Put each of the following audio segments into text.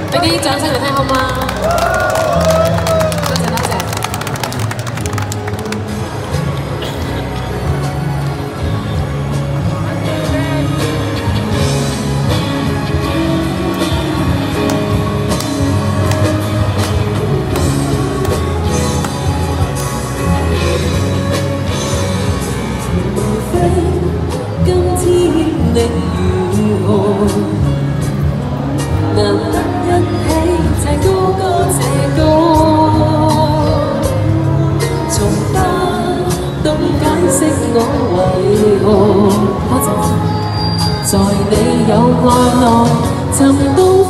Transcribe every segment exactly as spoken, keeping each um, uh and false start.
俾啲掌聲嚟聽好嗎？多謝多謝。 今天你如何？難得一起唱高歌這歌，從不懂解釋我為何。多謝，在你有愛內尋到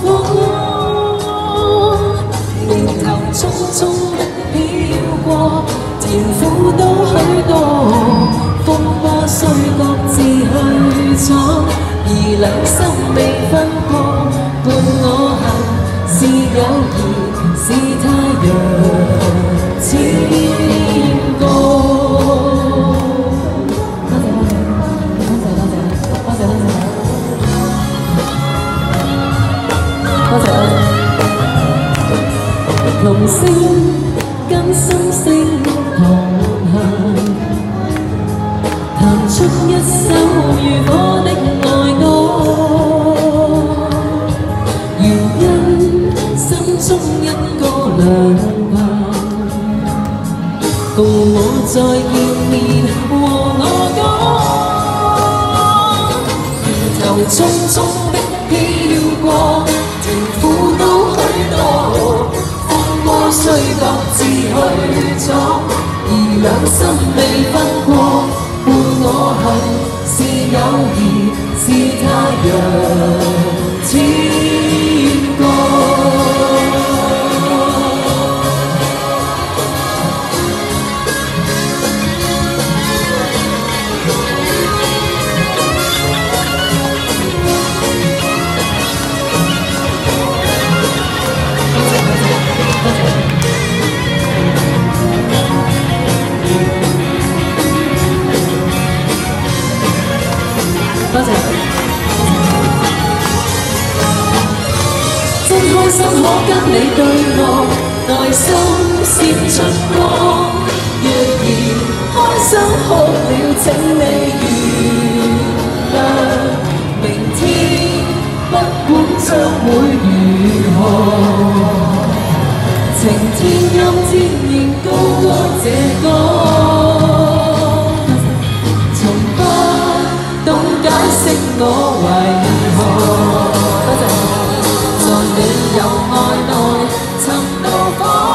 火，念頭匆匆的飄過，甜苦都許多。風波雖各自去闖，而良心未分過。伴我行是友誼，是太陽千個。多謝多謝多謝多謝多謝多謝多謝。同聲跟心聲同行。彈出一首如火的愛歌，原因心中一個良朋，共我再見面和我講，沿途匆匆的飄過，甜苦都許多，風波雖各自去闖，而兩心未分過。伴我行是友誼，是太陽千個。多謝，真開心可跟你對望，內心閃出光。若然開心哭了，請你原諒。明天不管將會如何，晴天陰天仍高歌這歌。解釋我為何？多謝，在你有愛內尋到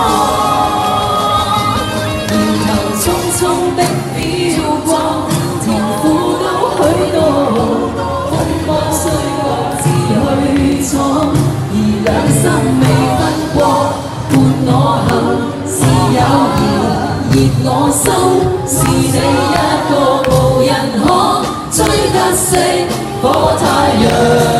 火，沿途匆匆的飄過，甜苦都許多，風波雖各自去闖，而兩心未分過，伴我行是友誼，熱我心是你一個無人可。追得熄火太陽。